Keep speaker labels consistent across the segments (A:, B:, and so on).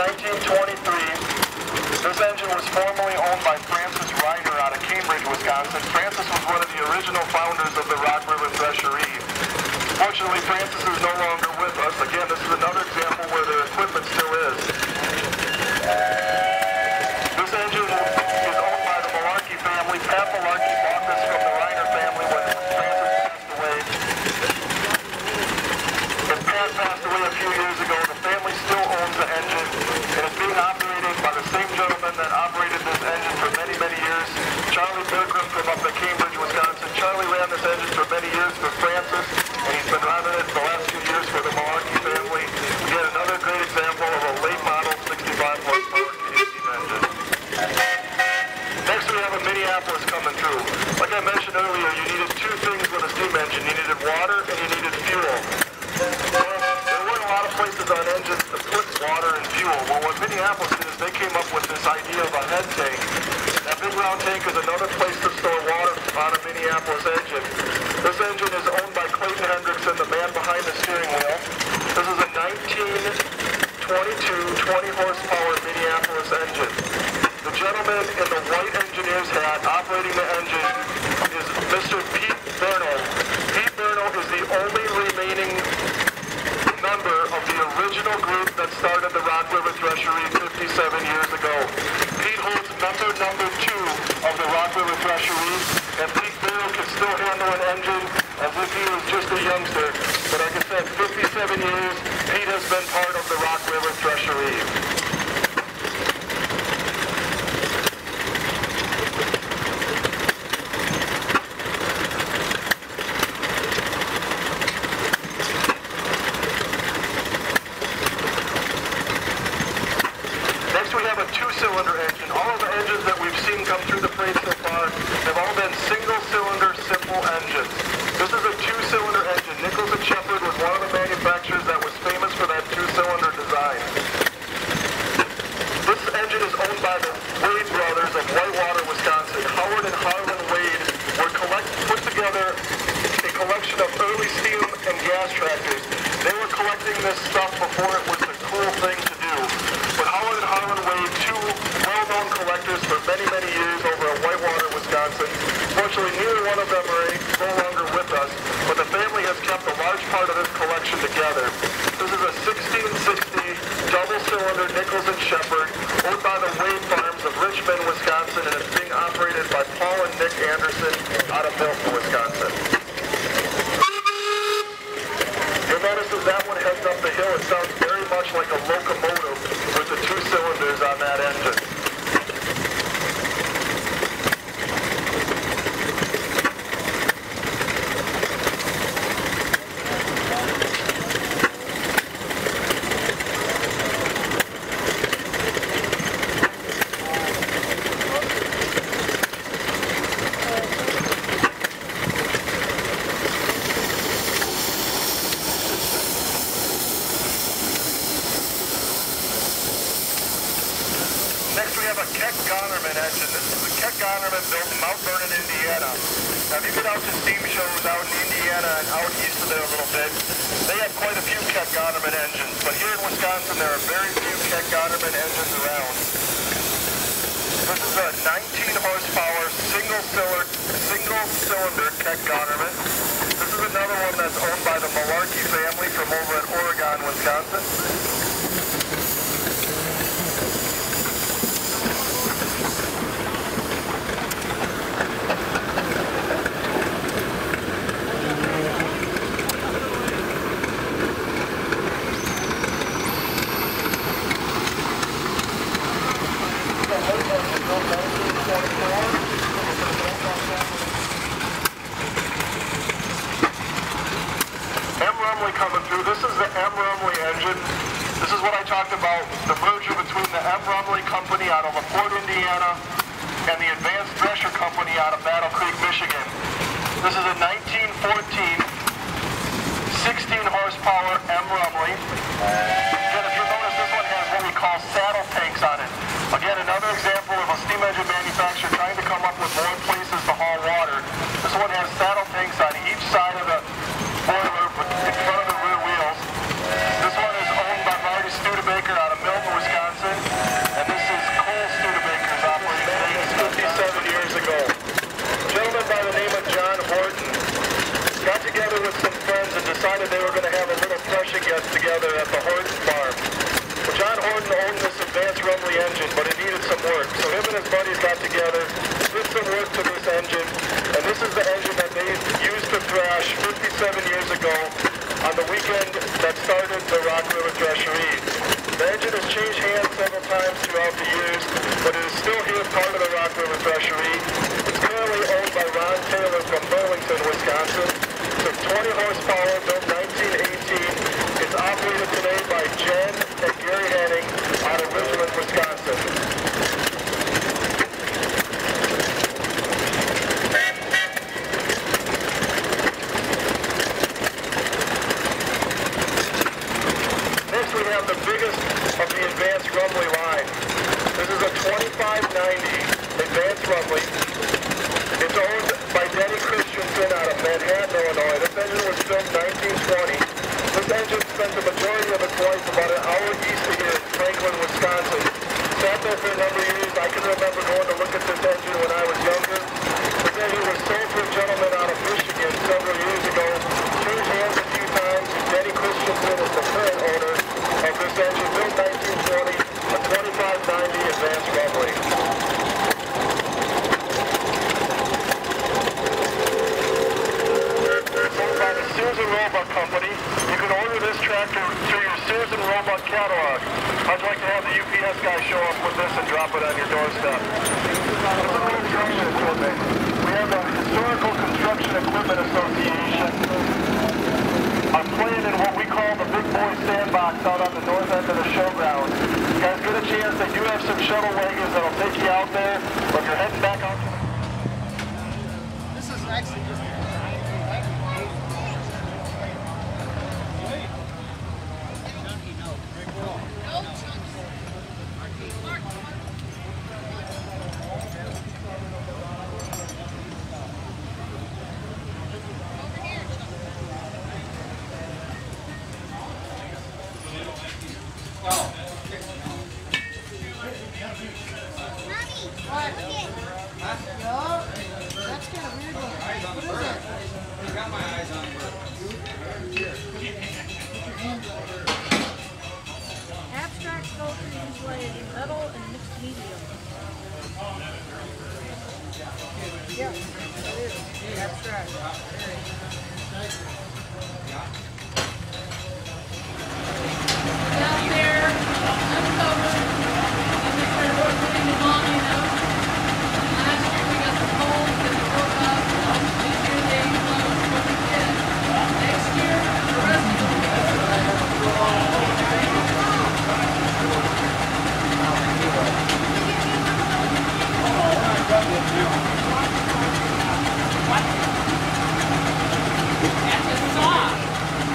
A: 1923. This engine was formerly owned by Francis Ryder out of Cambridge, Wisconsin. Francis was one of the original founders of the Rock River Thresheree. Fortunately, Francis is no longer with us. Again, this is another example where their equipment still is. This engine is owned by the Malarkey family. Pat Malarkey bought this from the Reiner family when Francis passed away. And Pat passed away a few years ago. The family still owns the engine, and it's being operated by the same gentleman that operated this engine for many, many years, Charlie Bergram from up in Cambridge, Wisconsin. Charlie ran this engine for many years for Francis, and he's been running it the last few years for the Malarkey family. Again, another great example of a late model 65 horsepower steam engine. Next we have a Minneapolis coming through. Like I mentioned earlier, you needed two things with a steam engine. You needed water and you needed fuel. Well, there weren't a lot of places on engines to put water and fuel. Well, what Minneapolis did is they came up with this idea of a head tank. That big round tank is another place to store water on a Minneapolis engine. This engine is owned by Clayton Hendrickson, the man behind the steering wheel. This is a 1922 20 horsepower Minneapolis engine. The gentleman in the white engineer's hat operating the engine is Mr. Pete Berno. Pete Berno is the only remaining member of the original group that started the Rock River Thresheree 57 years ago. Pete holds number 2 of the Rock River Thresheree, and Pete Berno can still handle an engine as if he was just a youngster. But like I said, 57 years, Pete has been part of the Rock River Thresheree. Two-cylinder engine. All of the engines that we've seen come through the parade so far have all been single-cylinder, simple engines. This is a two-cylinder engine. Nichols and Shepard was one of the manufacturers that was famous for that two-cylinder design. This engine is owned by the Wade brothers of Whitewater, Wisconsin. Howard and Harlan Wade put together a collection of early steam and gas tractors. They were collecting this stuff before it was the cool thing to do. But Howard and Harlan Wade, two well-known collectors for many, many years over at Whitewater, Wisconsin. Fortunately, neither one of them are no longer with us, but the family has kept a large part of this collection together. This is a 1660 double-cylinder Nichols and Shepard, owned by the Wade Farms of Richmond, Wisconsin, and it's being operated by Paul and Nick Anderson out of Milton, Wisconsin. You'll notice as that one heads up the hill, it sounds very much like a locomotive with the two cylinders on that engine. Next we have a Keck Gonnerman engine. This is a Keck Gonnerman built in Mount Vernon, Indiana. Now if you get out to steam shows out in Indiana and out east of there a little bit, they have quite a few Keck Gonnerman engines. But here in Wisconsin there are very few Keck Gonnerman engines around. This is a 19 horsepower single-cylinder Keck Gonnerman. This is another one that's owned by the Malarkey family from over at Oregon, Wisconsin. Coming through. This is the M. Rumley engine. This is what I talked about, the merger between the M. Rumley Company out of LaPorte, Indiana, and the Advanced Thresher Company out of Battle Creek, Michigan. This is a 1914 16 horsepower M. Rumley. Again, if you'll notice, this one has what we call saddle tanks on it. Again, another example of a steam engine manufacturer trying to come up with more places to haul water. This one has saddle tanks on each side of the boiler in front of the rear wheels. This one is owned by Marty Studebaker out of Milton, Wisconsin. has changed hands several times throughout the years, but it is still here part of the Rock River Thresheree. It's currently owned by Ron Taylor from Burlington, Wisconsin. It's 20 horsepower, built 1918. It's operated today by Jen and Gary Hanning out of Ridgeland, Wisconsin. We have the biggest of the advanced Rumley line. This is a 2590 advanced Rumley. It's owned by Denny Christensen out of Manhattan, Illinois. This engine was built 1920. This engine spent the majority of its life about an hour east of here in Franklin, Wisconsin. Sat there for a number of years. I can remember going to look at this engine when I was younger. This engine was sold to a gentleman out of Michigan several years ago. Changed hands a few times. Denny Christensen is the current owner of this engine, built 1920, a 2590 advanced Rumley. It's owned by the Sears and Roebuck Company. You can order this tractor through your Sears and Roebuck catalog. I'd like to have the UPS guy show up with this and drop it on your doorstep. This is construction equipment. We have the Historical Construction Equipment Association. I'm playing in what we call the Big Boy Sandbox out on the north end of the showground. You guys get a chance, they do have some shuttle wagons that'll take you out there, or if you're heading back out to the...
B: This is actually just... That's kind of weird. What is it? I got my eyes on it.
C: Abstract sculpture usually in metal and mixed media.
B: Yeah, it is. Abstract.
C: Down there, uncovered, and they started putting them on, you know. Last year we got the poles that broke up. This year they closed what we did. Next year, the rest of them That's a saw.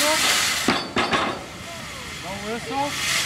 B: whistle? No whistle?